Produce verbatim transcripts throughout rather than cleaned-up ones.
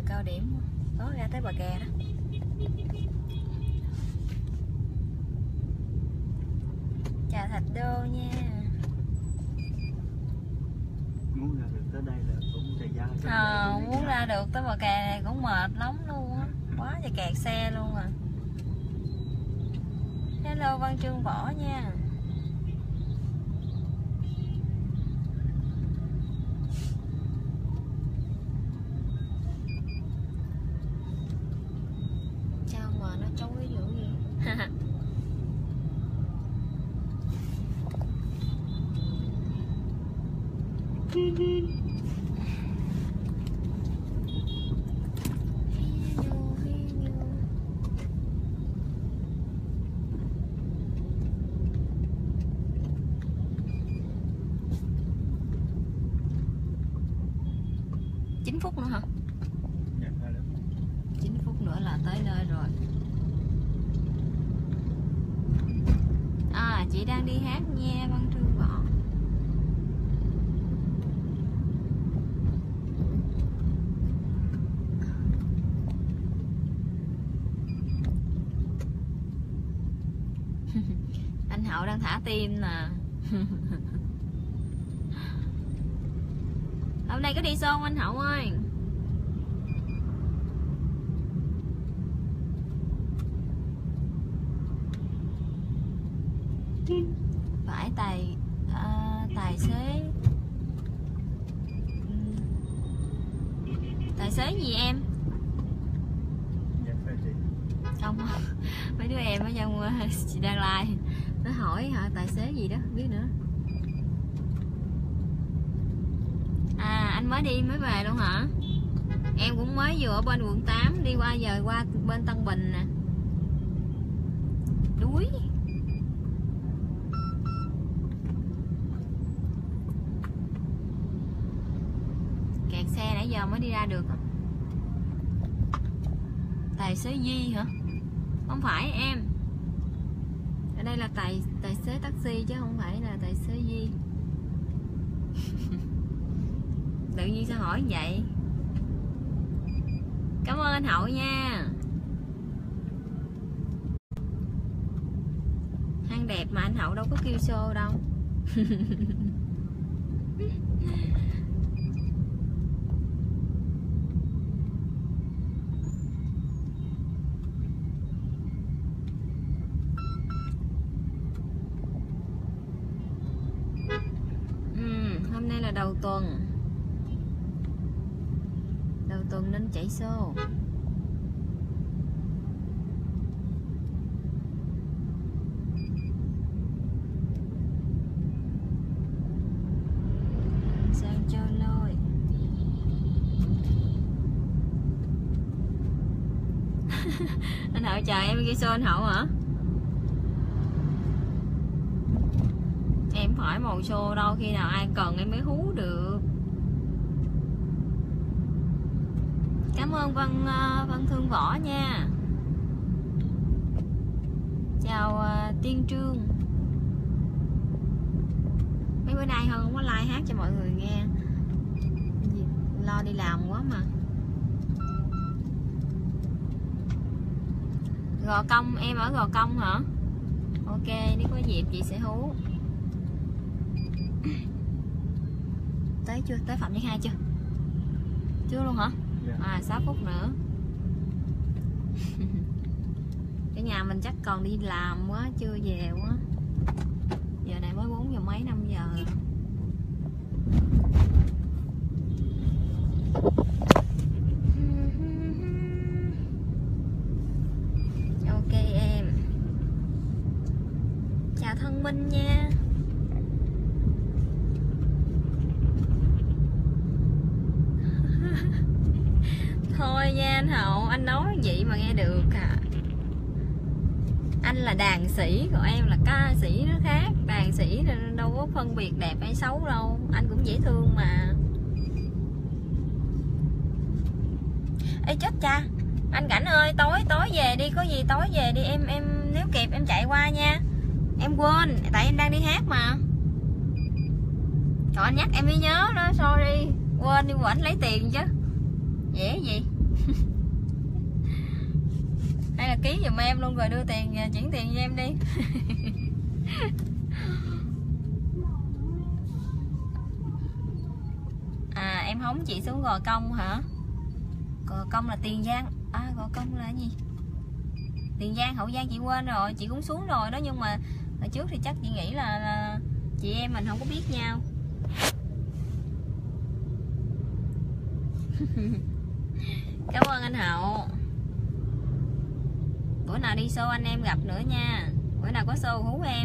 giờ cao điểm có ra tới bờ kè đó. Chào Thạch Đô nha. Muốn ra được tới đây là cũng thời gian. Ờ, muốn ra được tới bờ kè này cũng mệt lắm luôn á, quá trời kẹt xe luôn à. Hello Văn Trương Võ nha. Sao mà nó chối dữ gì? chín phút nữa hả? chín phút nữa là tới nơi rồi. À, chị đang đi hát nha Văn Trương Võ. Anh Hậu đang thả tim nè. Hôm nay có đi show không anh Hậu ơi? Phải tài à, tài xế tài xế gì em? Không, mấy đứa em ở trong chị đang like nó hỏi hả tài xế gì đó không biết nữa. À anh mới đi mới về luôn hả? Em cũng mới vừa ở bên quận tám đi qua giờ qua bên Tân Bình nè. Đuối. Kẹt xe nãy giờ mới đi ra được. Tài xế Di hả? Không phải em. Ở đây là tài tài xế taxi chứ không phải là tài xế Di. Tự nhiên sao hỏi vậy? Cảm ơn anh Hậu nha. Hang đẹp mà anh Hậu đâu có kêu show đâu. Hôm nay là đầu tuần. Đầu tuần nên chạy xô. Sang cho lôi. Anh Hậu chờ em ghi xô anh Hậu hả? Em phải màu xô đâu, khi nào ai cần em mới hú được. Cảm ơn Văn Văn Thương Võ nha. Chào uh, Tiên Trương. Mấy bữa nay hơn không có like hát cho mọi người nghe, lo đi làm quá mà. Gò Công, em ở Gò Công hả? Ok, nếu có dịp chị sẽ hú. Tới chưa? Tới Phạm Nhân Hai chưa? Chưa luôn hả? Yeah. À sáu phút nữa. Cái nhà mình chắc còn đi làm quá, chưa về quá. Giờ này mới bốn giờ mấy, năm giờ. Ok em. Chào Thân Minh nha. Thôi nha anh Hậu, anh nói vậy mà nghe được à. Anh là đàn sĩ, còn em là ca sĩ nó khác. Đàn sĩ đâu có phân biệt đẹp hay xấu đâu. Anh cũng dễ thương mà. Ê chết cha, anh Cảnh ơi, tối tối về đi, có gì tối về đi em, em nếu kịp em chạy qua nha. Em quên, tại em đang đi hát mà. Trời anh nhắc em mới nhớ đó, sorry. Quên đi, quên lấy tiền chứ. Dễ gì. Hay là ký giùm em luôn rồi đưa tiền, chuyển tiền cho em đi. À em hóng chị xuống Gò Công hả? Gò Công là Tiền Giang. À Gò Công là cái gì? Tiền Giang, Hậu Giang chị quên rồi, chị cũng xuống rồi đó, nhưng mà hồi trước thì chắc chị nghĩ là, là chị em mình không có biết nhau. Cảm ơn anh Hậu. Bữa nào đi show anh em gặp nữa nha. Bữa nào có show hú em.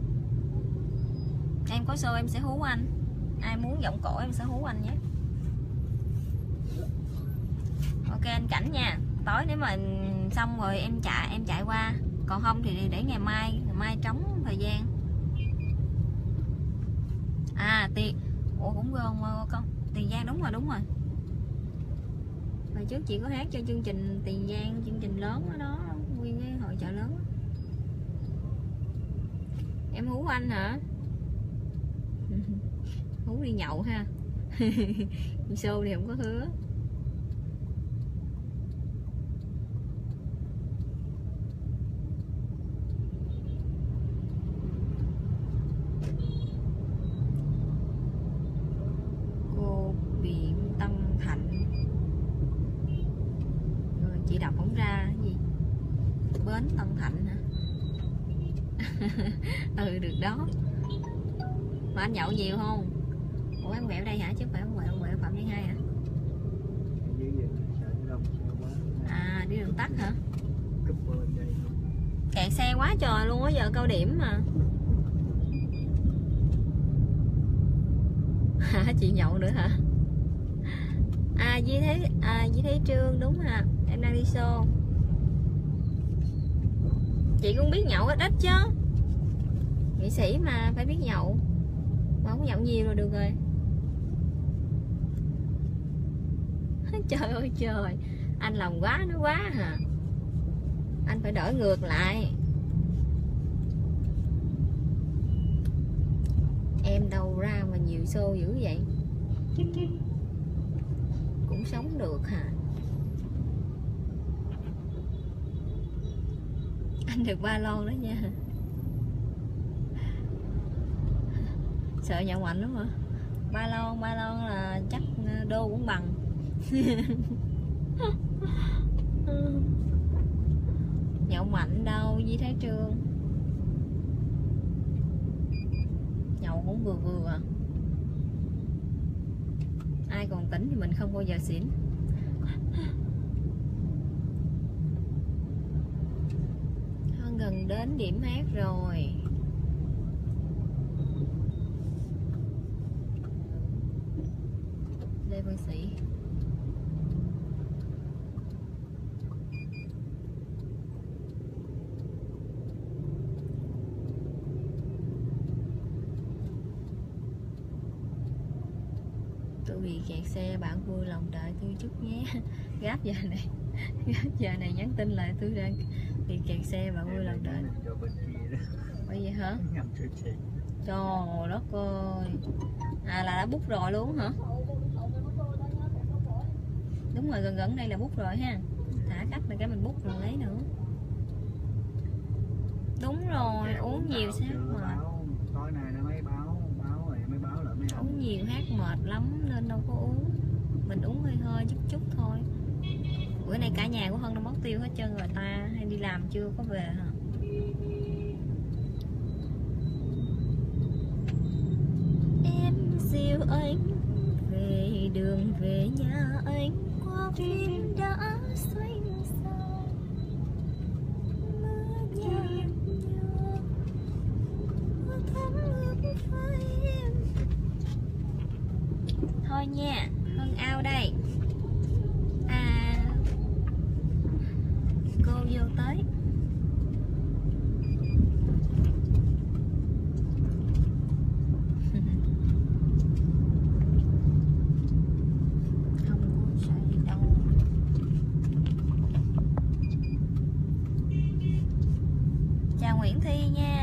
Em có show em sẽ hú anh. Ai muốn giọng cổ em sẽ hú anh nhé. Ok anh Cảnh nha. Tối nếu mà xong rồi em chạy em chạy qua. Còn không thì để ngày mai, ngày mai trống thời gian. À Tiền, ủa cũng gom con Tiền Giang, đúng rồi đúng rồi. Hồi trước chị có hát cho chương trình Tiền Giang, chương trình lớn đó, đó nguyên cái hội chợ lớn đó. Em hú anh hả? Hú đi nhậu ha. Show thì không có hứa. Cô Biện Tân Thạnh. Rồi chị đọc không ra cái gì. Bến Tân Thạnh hả? Ừ được đó. Mà anh nhậu nhiều không? Ủa em quẹo đây hả? Chứ phải quẹo quẹo Phạm Văn Hai hả? À đi đường tắt hả? Kẹt xe quá trời luôn á, giờ cao điểm mà. Hả chị nhậu nữa hả? À Di Thế, à Di Thế Trương đúng hả? Em đang đi show. Chị cũng biết nhậu ít ít chứ. Nghệ sĩ mà phải biết nhậu. Mà không nhậu nhiều rồi được rồi. Trời ơi trời, anh lòng quá nó quá hả? Anh phải đổi ngược lại. Em đâu ra mà nhiều show dữ vậy? Cũng sống được hả? Anh được ba lon đó nha. Sợ nhậu mạnh lắm hả? Ba lon, ba lon là chắc đô cũng bằng. Nhậu mạnh đâu Di Thái Trương. Nhậu cũng vừa vừa à. Ai còn tỉnh thì mình không bao giờ xỉn. Gần đến điểm hát rồi. Lê Văn Sĩ. Tôi bị kẹt xe, bạn vui lòng đợi tôi chút nhé. Gáp giờ này, gáp giờ này nhắn tin lại tôi đang bị kẹt xe, bạn vui lòng đợi. Bởi vậy hả? Trời đất ơi. À là đã book rồi luôn hả? Đúng rồi, gần gần đây là book rồi ha. Thả khách là cái mình book rồi lấy nữa. Đúng rồi, uống nhiều sát mệt. Tối nay nó mới báo, báo rồi mới báo lại mới uống nhiều hát mệt lắm nên đâu có uống. Mình uống hơi hơi chút chút thôi. Bữa nay cả nhà của Hân nó mất tiêu hết trơn rồi ta. Hay đi làm chưa có về hả? Em dìu anh về đường về nhà anh, qua viên đã xanh xa. Mưa nhạt nhòa, mưa thấm ướt vai em. Thôi nha, Hân ao đây. À, cô vô tới. Chào Nguyễn Thi nha.